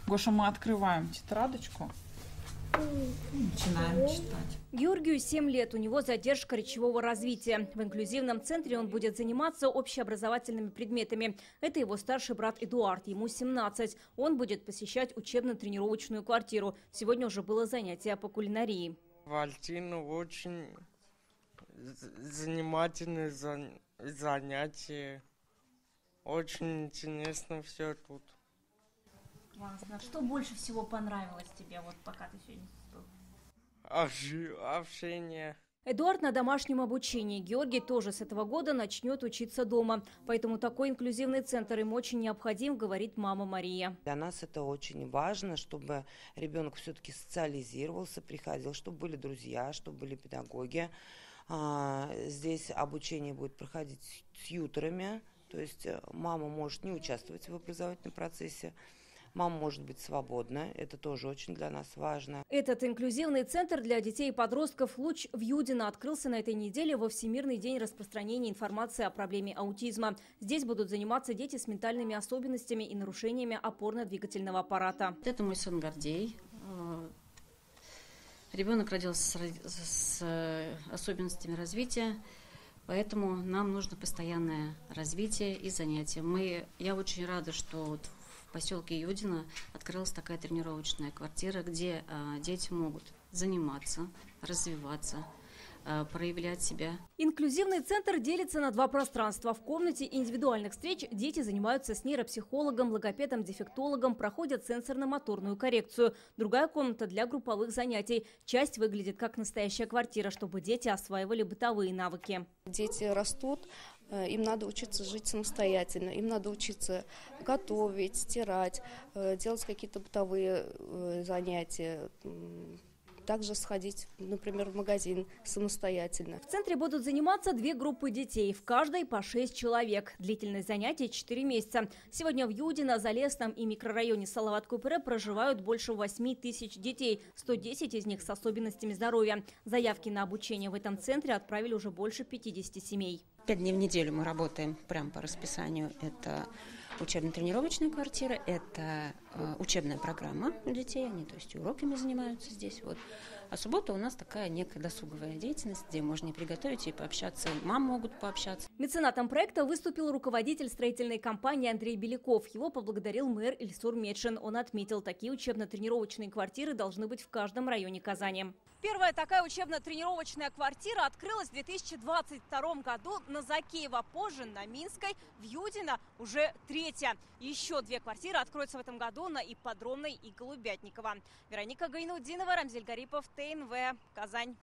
Гоша, мы открываем тетрадочку. Начинаем читать. Георгию 7 лет, у него задержка речевого развития. В инклюзивном центре он будет заниматься общеобразовательными предметами. Это его старший брат Эдуард, ему 17. Он будет посещать учебно-тренировочную квартиру. Сегодня уже было занятие по кулинарии. Валентина очень занимательное занятие. Очень интересно все тут. Классно. Что больше всего понравилось тебе, вот пока ты сегодня был? Общение. Эдуард на домашнем обучении. Георгий тоже с этого года начнет учиться дома. Поэтому такой инклюзивный центр им очень необходим, говорит мама Мария. Для нас это очень важно, чтобы ребенок все-таки социализировался, приходил, чтобы были друзья, чтобы были педагоги. Здесь обучение будет проходить с тьюторами, то есть мама может не участвовать в образовательном процессе. Мама может быть свободна, это тоже очень для нас важно. Этот инклюзивный центр для детей и подростков «Луч» в Юдино открылся на этой неделе во Всемирный день распространения информации о проблеме аутизма. Здесь будут заниматься дети с ментальными особенностями и нарушениями опорно-двигательного аппарата. Это мой сын Гордей. Ребенок родился с особенностями развития, поэтому нам нужно постоянное развитие и занятия. Я очень рада, что в поселке Юдино открылась такая тренировочная квартира, где дети могут заниматься, развиваться, проявлять себя. Инклюзивный центр делится на два пространства. В комнате индивидуальных встреч дети занимаются с нейропсихологом, логопедом, дефектологом, проходят сенсорно-моторную коррекцию. Другая комната для групповых занятий. Часть выглядит как настоящая квартира, чтобы дети осваивали бытовые навыки. Дети растут, им надо учиться жить самостоятельно, им надо учиться готовить, стирать, делать какие-то бытовые занятия. Также сходить, например, в магазин самостоятельно. В центре будут заниматься 2 группы детей, в каждой по 6 человек. Длительность занятий 4 месяца. Сегодня в Юдино, Залесном и микрорайоне Салават-Купре проживают больше 8 тысяч детей. 110 из них с особенностями здоровья. Заявки на обучение в этом центре отправили уже больше 50 семей. 5 дней в неделю мы работаем прямо по расписанию. Это учебно-тренировочная квартира, это учебная программа у детей, они, то есть, уроками занимаются здесь. Вот. А суббота у нас такая некая досуговая деятельность, где можно и приготовить, и пообщаться, и мам могут пообщаться. Меценатом проекта выступил руководитель строительной компании Андрей Беляков. Его поблагодарил мэр Ильсур Медшин. Он отметил, такие учебно-тренировочные квартиры должны быть в каждом районе Казани. Первая такая учебно-тренировочная квартира открылась в 2022 году на Закеево, позже на Минской, в Юдино уже 3-я. Еще 2 квартиры откроются в этом году на Ипподромной и Голубятниково. Вероника Гайнудинова, Рамзель Гарипов, ТНВ, Казань.